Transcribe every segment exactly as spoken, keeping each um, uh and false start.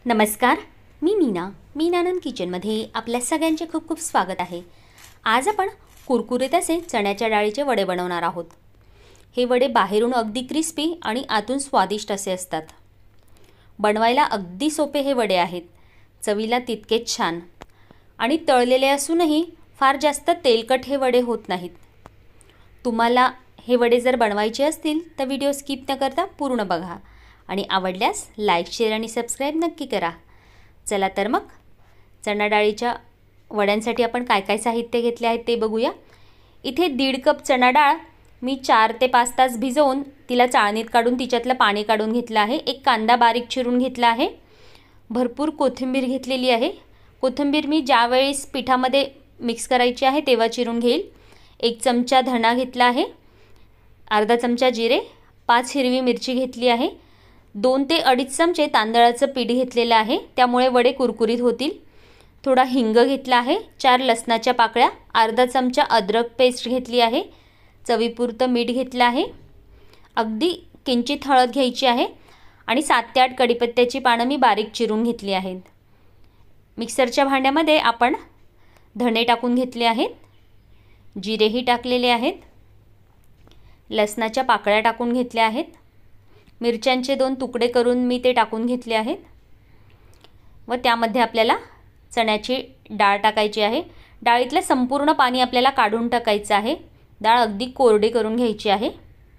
नमस्कार, मी मीना मीनानंद किचनमध्ये आपल्या सगळ्यांचे खूप खूप स्वागत आहे। आज आपण कुरकुरीत असे चण्याच्या डाळीचे वडे बनवणार आहोत। हे वडे बाहेरून अगदी क्रिस्पी आणि आतून स्वादिष्ट असे असतात। बनवायला अगदी सोपे हे वडे आहेत, चवीला तितकेच छान आणि तळलेले असूनही फार जास्त तेलकट हे वडे होत नाहीत। तुम्हाला हे वडे जर बनवायचे असतील तर व्हिडिओ स्किप न करता पूर्ण बघा आणि आवडल्यास लाईक शेअर आणि सबस्क्राइब नक्की करा। चला तर मग चणा डाळीच्या वड्यांसाठी आपण काय काय साहित्य घेतले आहे ते बघूया। इथे दीड कप चणा डाळ मी चार ते पाच तास भिजवून तिला चाळणीत काढून तिच्यातलं पाणी काढून घेतलं आहे। एक कांदा बारीक चिरून घेतला आहे, भरपूर कोथिंबीर घेतलेली आहे। कोथिंबीर मी ज्यावेळेस पिठामध्ये मिक्स करायची आहे तेव्हा चिरून घेईल। एक चमचा धणा घेतला आहे, अर्धा चमचा जिरे, पाच हिरवी मिरची घेतली आहे, दोन ते अडीच चमचे तांदळाचं पीठ घेतलेलं आहे, त्यामुळे वडे कुरकुरीत होतील। थोडा हिंग घेतला आहे, चार लसणाच्या पाकळ्या, अर्धा चमचा अद्रक पेस्ट घेतली आहे, चवीपुरतं मीठ घेतलं आहे, अगदी किंचित हळद घ्यायची आहे आणि सात ते आठ कढीपत्त्याची पानं मी बारीक चिरून घेतली आहेत। मिक्सरच्या भांड्यामध्ये आपण धणे टाकून घेतले आहेत, जिरेही टाकलेले आहेत, लसणाच्या पाकळ्या टाकून घेतल्या आहेत, मिरच्यांचे दोन तुकडे करून मी ते टाकून घेतले आहेत व त्यामध्ये आपल्याला चण्याची डाळ टाकायची आहे। डाळीतलं संपूर्ण पाणी आपल्याला काढून टाकायचं आहे। डाळ अगदी कोरडी करून घ्यायची आहे।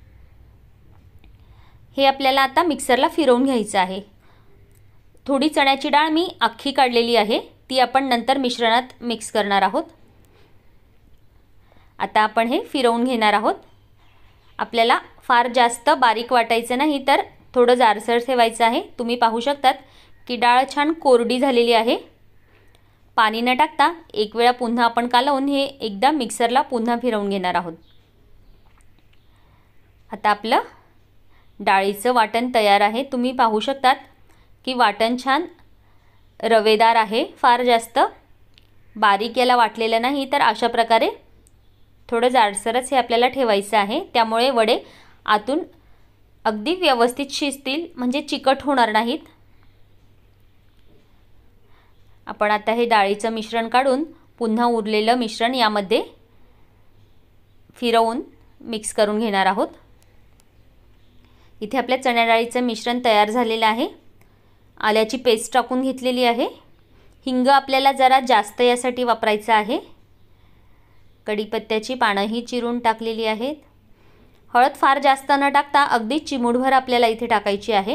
हे आपल्याला आता मिक्सरला फिरवून घ्यायचं आहे। थोडी चण्याची डाळ मी अख्खी काढलेली आहे, ती आपण नंतर मिश्रणात मिक्स करणार आहोत। आता आपण हे फिरवून घेणार आहोत। आपल्याला फार जास्त बारीक वाटायचं नाही तर थोडं जाडसर ठेवायचं आहे। तुम्ही पाहू शकतात की डाळ छान कोरडी झालेली आहे। पाणी न टाकता एक वेळा पुन्हा आपण कालवून हे एकदा मिक्सरला पुन्हा फिरवून घेणार आहोत। आता आपलं डाळीचं वाटण तयार आहे। तुम्ही पाहू शकतात की वाटण छान रवेदार आहे, फार जास्त बारीक याला वाटलेलं नाही, तर अशा प्रकारे थोडं जाडसरच हे आपल्याला ठेवायचं आहे, त्यामुळे वडे आतून अगदी व्यवस्थित शिजतील, म्हणजे चिकट होणार नाहीत। आपण आता हे डाळीचं मिश्रण काढून पुन्हा उरलेलं मिश्रण यामध्ये फिरवून मिक्स करून घेणार आहोत। इथे आपल्या चण्या डाळीचं मिश्रण तयार झालेलं आहे। आल्याची पेस्ट टाकून घेतलेली आहे, हिंग आपल्याला जरा जास्त यासाठी वापरायचं आहे, कढीपत्त्याची पानंही चिरून टाकलेली आहेत, हळद फार जास्त न टाकता अगदी चिमूटभर आपल्याला इथे टाकायची आहे।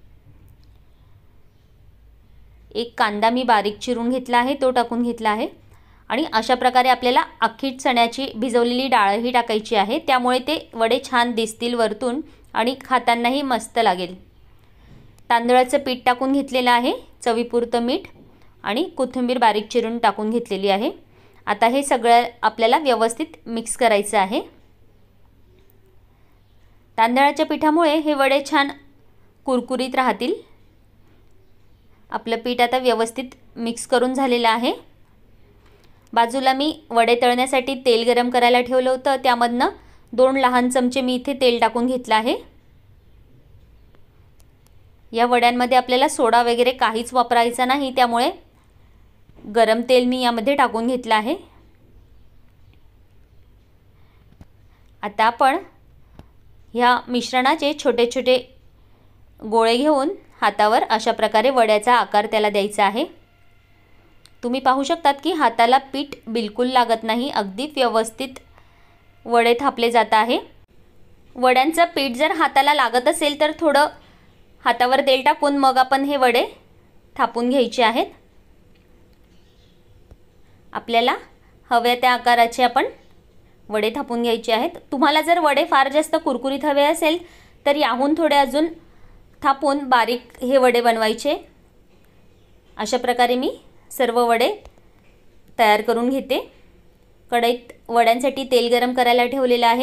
एक कांदा मी बारीक चिरून घेतला आहे, तो टाकून घेतला आहे आणि अशा प्रकारे आपल्याला अख्खी चण्याची भिजवलेली डाळही टाकायची आहे, त्यामुळे ते वडे छान दिसतील वरतून आणि खातानाही मस्त लागेल। तांदळाचं पीठ टाकून घेतलेलं आहे, चवीपुरतं मीठ आणि कोथिंबीर बारीक चिरून टाकून घेतलेली आहे। आता हे सगळं आपल्याला व्यवस्थित मिक्स करायचं आहे। तांदळाच्या पिठामुळे हे वडे छान कुरकुरीत राहतील। आपलं पीठ आता व्यवस्थित मिक्स करून झालेलं आहे। बाजूला मी वडे तळण्यासाठी तेल गरम करायला ठेवलं होतं, त्यामधनं दोन लहान चमचे मी इथे तेल टाकून घेतलं आहे। या वड्यांमध्ये आपल्याला सोडा वगैरे काहीच वापरायचा नाही, त्यामुळे गरम तेल मी यामध्ये टाकून घेतलं आहे। आता आपण ह्या मिश्रणाचे छोटे छोटे गोळे घेऊन हातावर अशा प्रकारे वड्याचा आकार त्याला द्यायचा आहे। तुम्ही पाहू शकतात की हाताला पीठ बिलकुल लागत नाही, अगदी व्यवस्थित वडे थापले जात आहे। वड्यांचं पीठ जर हाताला लागत असेल तर थोडं हातावर तेल टाकून मग आपण हे वडे थापून घ्यायचे आहेत। आपल्याला हव्या त्या आकाराचे आपण वडे थापून घ्यायचे आहेत। तुम्हाला जर वडे फार जास्त कुरकुरीत हवे असेल तर याहून थोडे अजून थापून बारीक हे वडे बनवायचे। अशा प्रकारे मी सर्व वडे तयार करून घेते। कढईत वड्यांसाठी तेल गरम करायला ठेवलेलं आहे।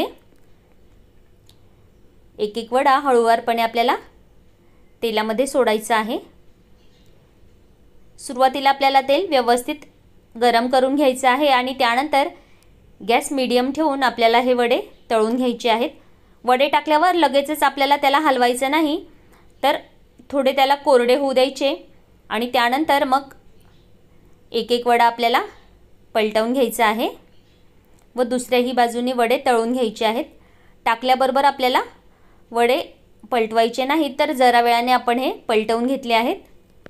एक एक वडा हळूवारपणे आपल्याला तेलामध्ये सोडायचा आहे। सुरुवातीला आपल्याला तेल व्यवस्थित गरम करून घ्यायचं आहे आणि त्यानंतर गॅस मीडियम ठेवून आपल्याला हे वडे तळून घ्यायचे आहेत। वडे टाकल्यावर लगेचच आपल्याला त्याला हलवायचं नाही, तर थोडे त्याला कोरडे होऊ द्यायचे आणि त्यानंतर मग एक एक वडा आपल्याला पलटवून घ्यायचा आहे व दुसऱ्याही बाजूने वडे तळून घ्यायचे आहेत। टाकल्याबरोबर आपल्याला वडे पलटवायचे नाही, तर जरा वेळाने आपण हे पलटवून घेतले आहेत।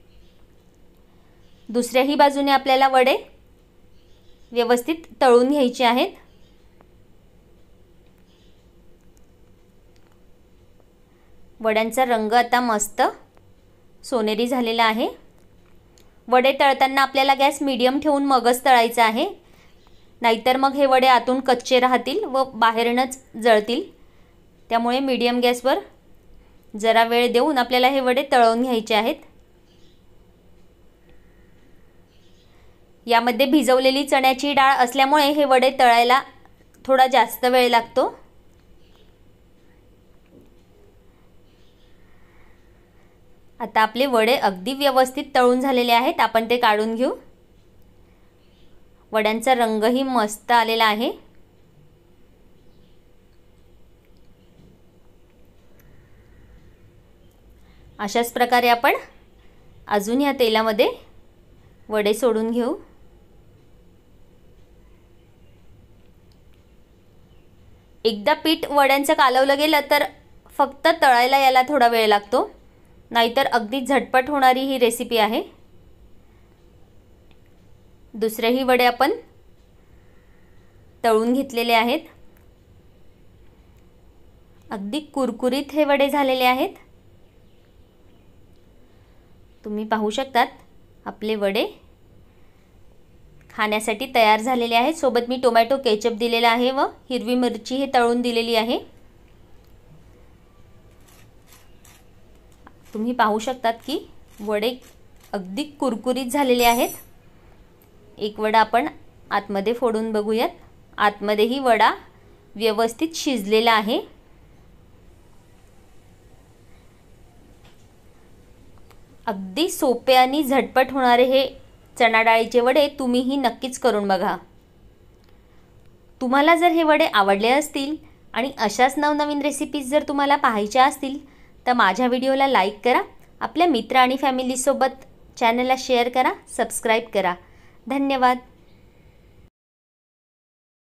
दुसऱ्याही बाजूने आपल्याला वडे व्यवस्थित तळून घ्यायचे आहेत। वड्यांचा रंग आता मस्त सोनेरी झालेला आहे। वडे तळताना आपल्याला गॅस मीडियम ठेवून मगच तळायचा आहे, नाहीतर मग हे वडे आतून कच्चे राहतील व बाहेरनच जळतील। त्यामुळे मीडियम गॅसवर जरा वेळ देऊन आपल्याला हे वडे तळून घ्यायचे आहेत। यामध्ये भिजवलेली चण्याची डाळ असल्यामुळे हे वडे तळायला थोडा जास्त वेळ लागतो। आता आपले वडे अगदी व्यवस्थित तळून झालेले आहेत, आपण ते काढून घेऊ। वड्यांचा रंगही मस्त आलेला आहे। अशाच प्रकारे आपण अजून या तेलामध्ये वडे सोडून घेऊ। एकदा पीठ वड्यांचं कालवलं गेलं तर फक्त तळायला याला थोडा वेळ लागतो, नाहीतर अगदी झटपट होणारी ही रेसिपी आहे। दुसरेही वडे आपण तळून घेतलेले आहेत। अगदी कुरकुरीत हे वडे झालेले आहेत। तुम्ही पाहू शकतात आपले वडे खाण्यासाठी तयार झालेले आहेत। सोबत मी टोमॅटो केचप दिलेला आहे व हिरवी मिरची हे तळून दिलेली आहे। तुम्ही पाहू शकतात की वडे अगदी कुरकुरीत झालेले आहेत। एक वडा आपण आतमध्ये फोडून बघूयात। आतमध्येही वडा व्यवस्थित शिजलेला आहे। अगदी सोपे आणि झटपट होणारे हे चणा डाळीचे वडे तुम्हीही नक्कीच करून बघा। तुम्हाला जर हे वडे आवडले असतील आणि अशाच नवनवीन रेसिपीज जर तुम्हाला पाहायच्या असतील तर माझ्या व्हिडिओला लाईक करा, आपल्या मित्र आणि फॅमिलीसोबत चॅनलला शेअर करा, सबस्क्राईब करा। धन्यवाद।